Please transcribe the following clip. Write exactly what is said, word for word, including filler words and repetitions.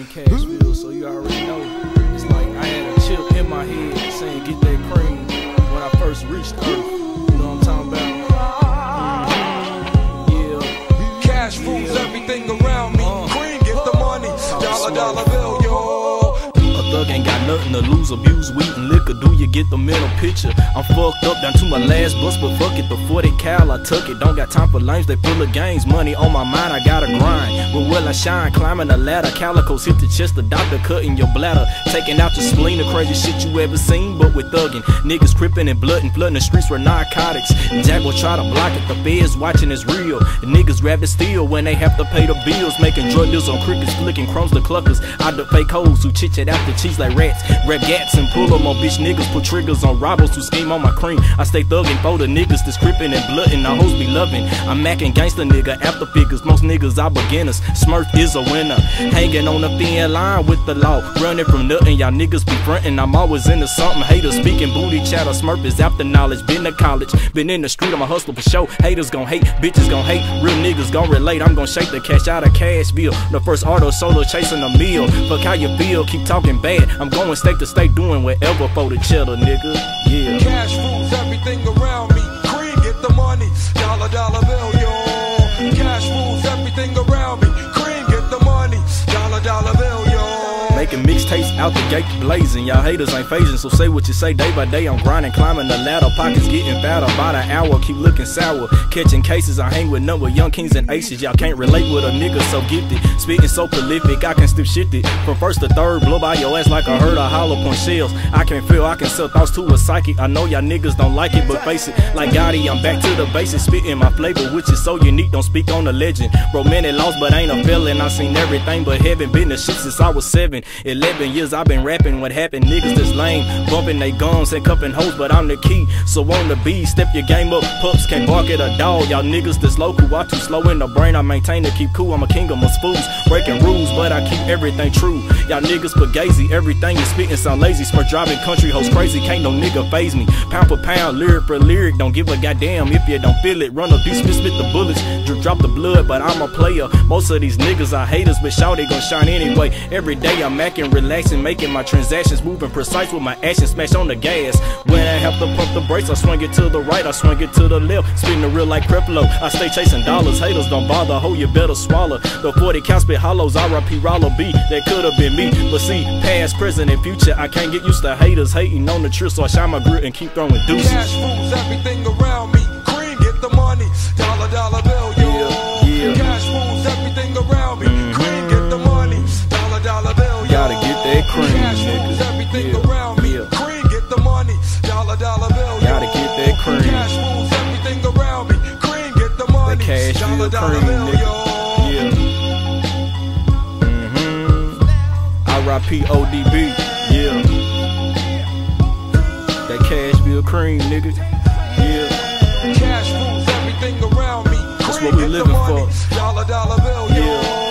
in Cashville, so you already know. It's like I had a chip in my head saying get that cream when I first reached Earth. You know what I'm talking about? Mm-hmm. Yeah. Cash rules everything around me. Uh, cream, get the money. Dollar, dollar bill, yo. A thug ain't got nothing to lose, abuse weed and liquor. Do you get the mental picture? I'm fucked up down to my last bus, but fuck it, the forty cal I took it. Don't got time for lames, they full of games. Money on my mind, I gotta grind. But will I shine? Climbing the ladder, calicos hit the chest, the doctor cutting your bladder, taking out your spleen. The crazy shit you ever seen, but with thugging. Niggas crippin' and bloodin', flooding the streets with narcotics. Jack will try to block it, the feds watching is real. The niggas grab the steel when they have to pay the bills, making drug deals on crickets, flicking crumbs to cluckers. Out the fake hoes who chit chat after cheese like rats, rap gaps and pull them on bitch niggas, put triggers on robbers who scheme on my cream. I stay thuggin' for the niggas that's crippin' and bloodin', the hoes be lovin'. I'm mackin' gangsta nigga after figures, most niggas are beginners. Smurf is a winner, hanging on the thin line with the law, running from nothing. Y'all niggas be frontin', I'm always into something. Haters speaking booty chatter, Smurf is after knowledge. Been to college, been in the street, I'm a hustler for show. Haters gon' hate, bitches gon' hate, real niggas gon' relate. I'm gon' shake the cash out of Cashville, the first auto solo chasing a meal. Fuck how you feel, keep talking bad. I'm going state to state doing whatever for the cheddar, nigga. Yeah. Cash rules everything around me. Cream, get the money. Dollar, dollar bill, yo. Cash rules everything around me. Cream, get the money. Dollar, dollar bill, yo. Making mixtapes out the gate blazing. Y'all haters ain't phasing, so say what you say. Day by day I'm grinding, climbing the ladder, pockets getting fatter. About an hour, keep looking sour. Catching cases, I hang with number young kings and aces. Y'all can't relate with a nigga so gifted, spitting so prolific, I can still shit it. From first to third, blow by your ass like a herd of hollow point shells. I can feel, I can sell thoughts to a psychic. I know y'all niggas don't like it, but face it, like Gotti, I'm back to the basics, spitting my flavor, which is so unique. Don't speak on the legend. Bro, man, it lost, but ain't a felon. I seen everything but heaven, been the shit since I was seven. Eleven years I've been rapping. What happened? Niggas that's lame, bumping they guns and cupping hoes, but I'm the key. So on the beat, step your game up. Pups can't bark at a dog. Y'all niggas that's local, I too slow in the brain. I maintain to keep cool. I'm a king of my fools, breaking rules, but I keep everything true. Y'all niggas fugazi, everything you spitting sound lazy. Smart driving country hoes crazy, can't no nigga phase me. Pound for pound, lyric for lyric, don't give a goddamn if you don't feel it. Run up these spit, spit the bullets, drip drop the blood, but I'm a player. Most of these niggas are haters, but shout they gon' shine anyway. Every day I'm macking, relaxing, making my transactions, moving precise with my actions, smash on the gas. When I have to pump the brakes, I swing it to the right, I swing it to the left, spinning the real like Creflo. I stay chasing dollars, haters don't bother, ho, you better swallow. The forty count spit hollows, R I P Rollo B, that could've been me. But see, past, present, and future, I can't get used to haters hating on the truth, so I shine my grit and keep throwing deuces. Cash rules everything around me. Cream, get the money. Dollar, dollar bill, yo. Yeah, yeah. Cash rules everything around me. Mm-hmm. Cream, get the money. Dollar, dollar bill, yo. Gotta get that cream, Cash nigga. rules everything Yeah, around me. yeah. Cream, get the money. Dollar, dollar bill, yo. Gotta get that cream. Cash rules everything around me. Cream, get the money. That cash dollar, dollar cream, bill, nigga. yo. Yeah. Mm-hmm. R I P O D B. Yeah. That Cashville cream, nigga. Yeah. Cash rules everything around me. That's what we living for. Dollar, dollar bill, yo. Yeah.